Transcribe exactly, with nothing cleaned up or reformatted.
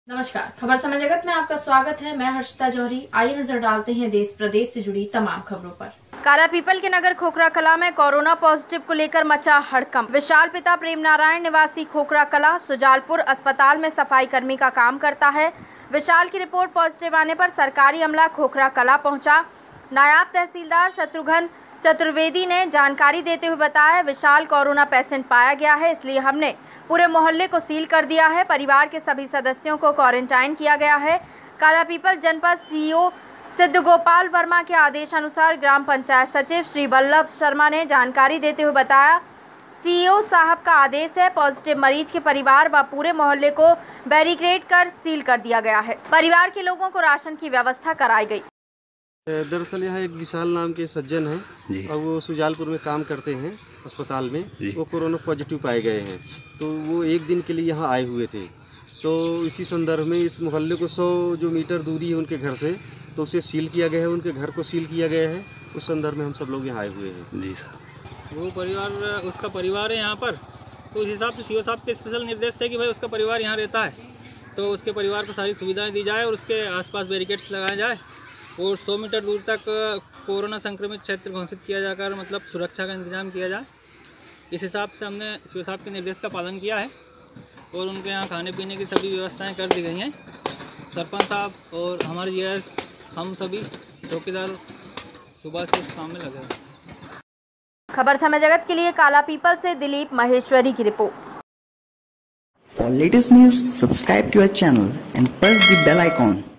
नमस्कार, खबर समय जगत में आपका स्वागत है। मैं हर्षिता जौहरी। आइए नजर डालते हैं देश प्रदेश से जुड़ी तमाम खबरों पर। कालापीपल के नगर खोखरा कला में कोरोना पॉजिटिव को लेकर मचा हड़कंप। विशाल पिता प्रेम नारायण निवासी खोखरा कला सुजालपुर अस्पताल में सफाई कर्मी का काम करता है। विशाल की रिपोर्ट पॉजिटिव आने पर सरकारी अमला खोखरा कला पहुंचा। नायब तहसीलदार शत्रुघ्न चतुर्वेदी ने जानकारी देते हुए बताया, विशाल कोरोना पेशेंट पाया गया है, इसलिए हमने पूरे मोहल्ले को सील कर दिया है। परिवार के सभी सदस्यों को क्वारंटाइन किया गया है। कालापीपल जनपद सीईओ सिद्ध गोपाल वर्मा के आदेश अनुसार ग्राम पंचायत सचिव श्री वल्लभ शर्मा ने जानकारी देते हुए बताया, सीईओ साहब का आदेश है। पॉजिटिव मरीज के परिवार व पूरे मोहल्ले को बैरिकेड कर सील कर दिया गया है। परिवार के लोगों को राशन की व्यवस्था कराई गई। दरअसल यहाँ एक विशाल नाम के सज्जन हैं और वो सुजालपुर में काम करते हैं अस्पताल में। वो कोरोना पॉजिटिव पाए गए हैं, तो वो एक दिन के लिए यहाँ आए हुए थे। तो इसी संदर्भ में इस मोहल्ले को सौ जो मीटर दूरी है उनके घर से, तो उसे सील किया गया है, उनके घर को सील किया गया है। उस संदर्भ में हम सब लोग यहाँ आए हुए हैं। जी सर। वो परिवार, उसका परिवार है यहाँ पर, तो उस हिसाब से सीओ साहब के स्पेशल निर्देश थे कि भाई उसका परिवार यहाँ रहता है, तो उसके परिवार को सारी सुविधाएँ दी जाए और उसके आसपास बैरिकेड्स लगाया जाए और सौ मीटर दूर तक कोरोना संक्रमित क्षेत्र घोषित किया जाकर मतलब सुरक्षा का इंतजाम किया जाए। इस हिसाब से हमने सीओ साहब के निर्देश का पालन किया है और उनके यहाँ खाने पीने की सभी व्यवस्थाएं कर दी गई हैं। सरपंच साहब और हमारे जीएस, हम सभी चौकीदार सुबह से इस काम में लगे हैं। खबर समय जगत के लिए कालापीपल से दिलीप महेश्वरी की report. For latest news, subscribe to our channel and press the bell icon.